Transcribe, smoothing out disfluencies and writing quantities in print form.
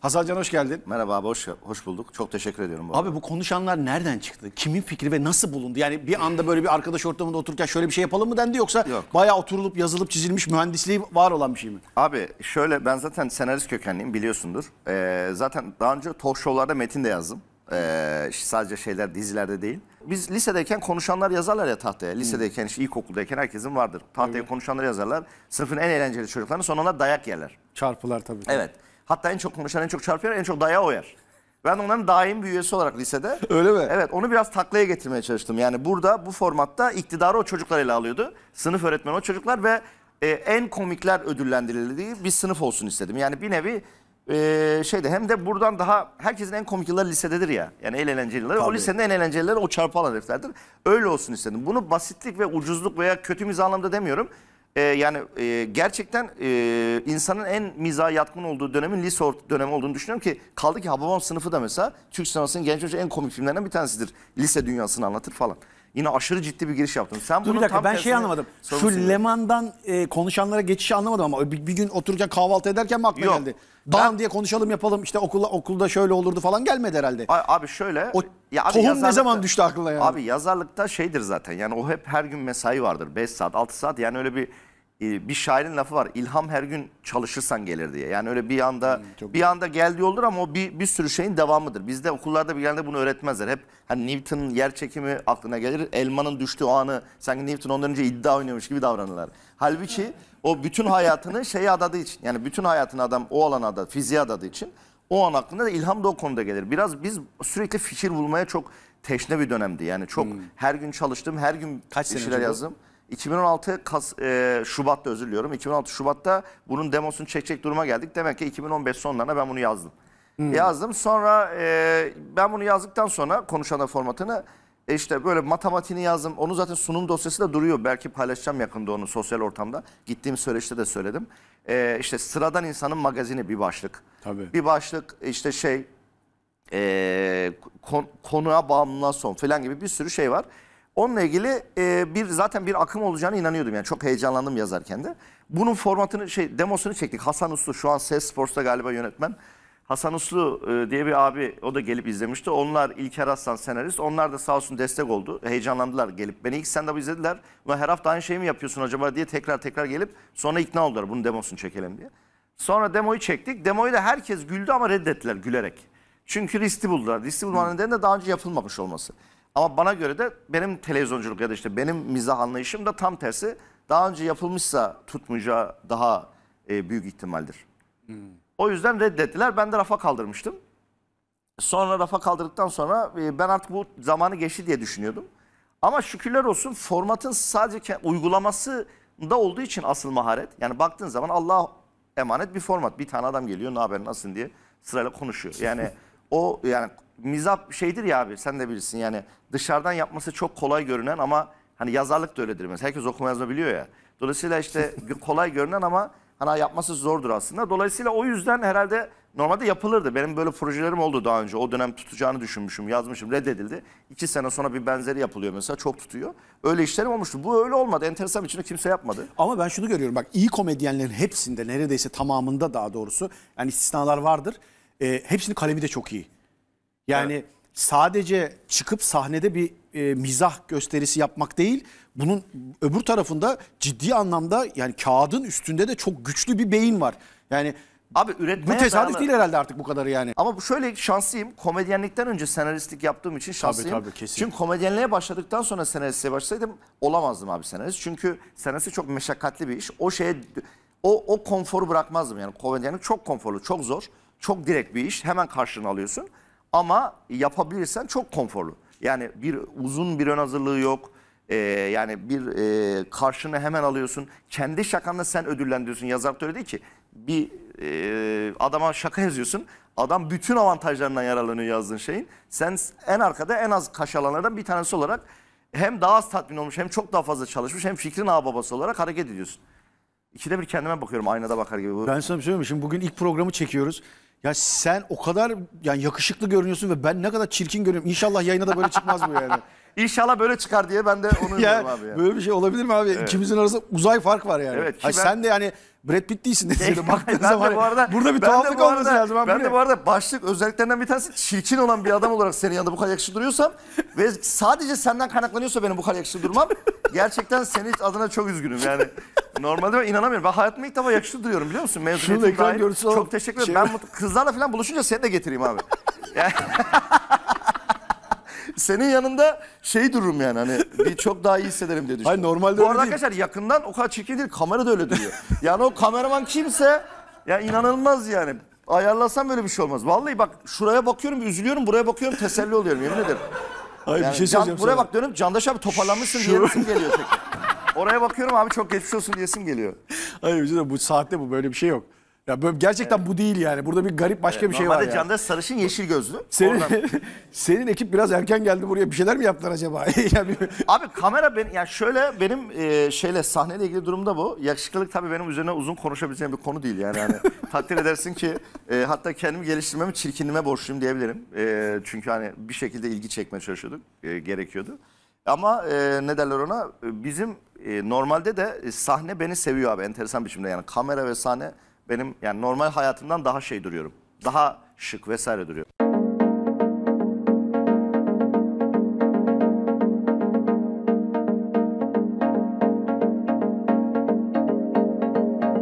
Hasan Can hoş geldin. Merhaba abi, hoş bulduk. Çok teşekkür ediyorum. Abi bu konuşanlar nereden çıktı? Kimin fikri ve nasıl bulundu? Yani bir anda böyle bir arkadaş ortamında otururken şöyle bir şey yapalım mı dendi, yoksa Yok. bayağı oturulup yazılıp çizilmiş, mühendisliği var olan bir şey mi? Abi şöyle, ben zaten senarist kökenliyim, biliyorsundur. Zaten daha önce talk show'larda metin de yazdım. Sadece dizilerde değil. Biz lisedeyken konuşanlar yazarlar ya tahtaya. Lisedeyken, işte ilkokuldayken herkesin vardır. Tahtaya konuşanlar yazarlar. Sınıfın en eğlenceli çocuklarını, sonra onlar dayak yerler. Çarpılar tabii. Evet. Hatta en çok konuşan en çok çarpıyor, en çok dayağı o yer. Ben onların daim bir üyesi olarak lisede. Öyle mi? Evet, onu biraz taklaya getirmeye çalıştım. Yani burada, bu formatta iktidarı o çocuklar ele alıyordu. Sınıf öğretmeni o çocuklar ve en komikler ödüllendirildiği bir sınıf olsun istedim. Yani bir nevi hem de buradan daha herkesin en komik yılları lisededir ya. Yani en eğlenceli yılları. O lisenin en eğlencelileri o çarpı alan heriflerdir. Öyle olsun istedim. Bunu basitlik ve ucuzluk veya kötü mizah anlamda demiyorum. Gerçekten insanın en mizaha yatkın olduğu dönemin lise dönemi olduğunu düşünüyorum ki, kaldı ki Hababam Sınıfı da mesela Türk sinemasının genç önce en komik filmlerinden bir tanesidir. Lise dünyasını anlatır falan. Yine aşırı ciddi bir giriş yaptım. Sen Dur bir dakika, ben anlamadım. Şu Leman'dan konuşanlara geçişi anlamadım ama bir gün otururken kahvaltı ederken mi aklına Yok, geldi? Dan diye konuşalım yapalım, işte okulda şöyle olurdu falan gelmedi herhalde. Abi şöyle. O tohum ne zaman düştü aklına yani? Abi yazarlıkta şeydir zaten, yani o hep her gün mesai vardır. 5 saat 6 saat, yani öyle bir şairin lafı var. İlham her gün çalışırsan gelir diye. Yani öyle bir anda geldiği olur ama o bir sürü şeyin devamıdır. Bizde okullarda bir yerde bunu öğretmezler. Hep hani Newton'un yer çekimi aklına gelir. Elmanın düştüğü anı sanki Newton ondan önce iddia oynuyormuş gibi davranırlar. Halbuki o bütün hayatını şeye adadığı için, yani bütün hayatını adam o alana adadı, fiziğe adadığı için o an aklına da ilham da o konuda gelir. Biraz biz sürekli fikir bulmaya çok teşne bir dönemdi. Yani çok her gün çalıştım, her gün Kaç bir sene şeyler önce bu? yazdım. 2016 Şubat'ta, özür diliyorum. 2016 Şubat'ta bunun demosunu çekecek duruma geldik. Demek ki 2015 sonlarına ben bunu yazdım. Yazdım. Sonra ben bunu yazdıktan sonra konuşanlar formatını işte böyle matematiğini yazdım. Onu zaten sunum dosyası da duruyor. Belki paylaşacağım yakında onu sosyal ortamda. Gittiğim süreçte de söyledim. İşte sıradan insanın magazini bir başlık. Tabii. Bir başlık işte konuğa bağımlılığa son falan gibi bir sürü şey var. Onunla ilgili zaten bir akım olacağına inanıyordum. Yani çok heyecanlandım yazarken de. Bunun formatını demosunu çektik. Hasan Uslu, şu an Ses Sports'ta galiba yönetmen. Hasan Uslu diye bir abi, o da gelip izlemişti. Onlar, İlker Aslan senarist. Onlar da sağ olsun destek oldu. Heyecanlandılar gelip. Beni ilk stand-up izlediler. Her hafta aynı şeyi mi yapıyorsun acaba diye tekrar gelip sonra ikna oldular bunun demosunu çekelim diye. Sonra demoyu çektik. Demoyu da herkes güldü ama reddettiler gülerek. Çünkü riskli buldular. Riskli bulmanın nedeni de daha önce yapılmamış olması. Ama bana göre de benim televizyonculuk ya da işte benim mizah anlayışım da tam tersi. Daha önce yapılmışsa tutmayacağı daha büyük ihtimaldir. O yüzden reddettiler. Ben de rafa kaldırmıştım. Sonra rafa kaldırdıktan sonra ben artık bu zamanı geçti diye düşünüyordum. Ama şükürler olsun, formatın sadece uygulaması da olduğu için asıl maharet. Yani baktığın zaman Allah'a emanet bir format. Bir tane adam geliyor, ne haber, nasılsın diye sırayla konuşuyor. Yani o, yani mizah şeydir ya abi, sen de bilirsin yani, dışarıdan yapması çok kolay görünen ama hani yazarlık da öyledir mesela. Herkes okuma yazma biliyor ya. Dolayısıyla işte kolay görünen ama hani yapması zordur aslında. Dolayısıyla o yüzden herhalde normalde yapılırdı. Benim böyle projelerim oldu daha önce. O dönem tutacağını düşünmüşüm, yazmışım, reddedildi. 2 sene sonra bir benzeri yapılıyor mesela, çok tutuyor. Öyle işlerim olmuştu. Bu öyle olmadı. Enteresan, içinde kimse yapmadı. Ama ben şunu görüyorum, bak, iyi komedyenlerin hepsinde, neredeyse tamamında daha doğrusu, yani istisnalar vardır. Hepsinin kalemi de çok iyi. Yani evet, sadece çıkıp sahnede bir mizah gösterisi yapmak değil, bunun öbür tarafında ciddi anlamda, yani kağıdın üstünde de çok güçlü bir beyin var. Yani abi üretmeye bu tesadüf değil herhalde artık bu kadarı yani. Ama şöyle şanslıyım. Komedyenlikten önce senaristlik yaptığım için şanslıyım. Tabii, kesin. Çünkü komedyenliğe başladıktan sonra senaristliğe başlasaydım olamazdım abi senarist. Çünkü senarist çok meşakkatli bir iş. O konforu bırakmazdım yani. Komedyenlik çok konforlu, çok zor, çok direkt bir iş. Hemen karşılığını alıyorsun. Ama yapabilirsen çok konforlu. Yani uzun bir ön hazırlığı yok. Yani karşını hemen alıyorsun. Kendi şakanla sen ödüllendiriyorsun. Yazar da öyle değil ki. Bir adama şaka yazıyorsun. Adam bütün avantajlarından yararlanıyor yazdığın şeyin. Sen en arkada, en az kaş alanlardan bir tanesi olarak hem daha az tatmin olmuş, hem çok daha fazla çalışmış, hem fikrin ağababası olarak hareket ediyorsun. İkide bir kendime bakıyorum, aynada bakar gibi. Ben sana bir şey söyleyeyim mi? Şimdi bugün ilk programı çekiyoruz. Ya sen o kadar yani yakışıklı görünüyorsun ve ben ne kadar çirkin görünüyorum. İnşallah yayına da böyle çıkmaz bu yani. İnşallah böyle çıkar diye ben de onu ya, umuyorum abi. Ya. Böyle bir şey olabilir mi abi? Evet. İkimizin arasında uzay fark var yani. Evet, sen de yani Brad Pitt değilsin dedi. Baktığınız Ben zaman de bu arada, burada bir ben de tuhaflık bu olması arada- lazım. Ben de bu arada başlık özelliklerinden bir tanesi çirkin olan bir adam olarak senin yanında bu kadar yakışıklı duruyorsam ve sadece senden kaynaklanıyorsa benim bu kadar yakışıklı durmam, gerçekten senin adına çok üzgünüm yani. Normalde ben inanamıyorum. Ben hayatımda ilk defa yakışıklı duruyorum biliyor musun? Mezuniyetim ekran dahil. görüntüsü alalım. Çok teşekkür ederim. Ben kızlarla falan buluşunca seni de getireyim abi. Yani- Senin yanında şey dururum yani hani bir çok daha iyi hissederim diye düşünüyorum. Hayır, normalde Bu öyle arada değil. arkadaşlar yakından o kadar çirkin değil, kamera da öyle duruyor. Yani o kameraman kimse ya inanılmaz yani. Ayarlasam böyle bir şey olmaz. Vallahi bak şuraya bakıyorum üzülüyorum, buraya bakıyorum teselli oluyorum yemin ederim. Hayır, Yani bir şey söyleyeceğim buraya sana. bak diyorum Candaş abi toparlanmışsın Şu- diyesim geliyor tekrar. Oraya bakıyorum abi çok geçmiş olsun diyesim geliyor. Hayır bir şey söyleyeyim, bu saatte bu böyle bir şey yok. Ya böyle gerçekten bu değil yani. Burada bir garip başka bir şey var Normalde yani. Candaş sarışın yeşil gözlü. Senin, Oradan- senin ekip biraz erken geldi buraya. Bir şeyler mi yaptılar acaba? Yani Abi kamera ben yani şöyle benim şeyle sahneyle ilgili durumda bu. Yakışıklılık tabii benim üzerine uzun konuşabileceğim bir konu değil yani. Hani takdir edersin ki hatta kendimi geliştirmemi çirkinliğime borçluyum diyebilirim. Çünkü hani bir şekilde ilgi çekmeye çalışıyorduk. Gerekiyordu. Ama ne derler ona? Bizim normalde de sahne beni seviyor abi enteresan biçimde yani kamera ve sahne benim yani normal hayatımdan daha şey duruyorum. Daha şık vesaire duruyor.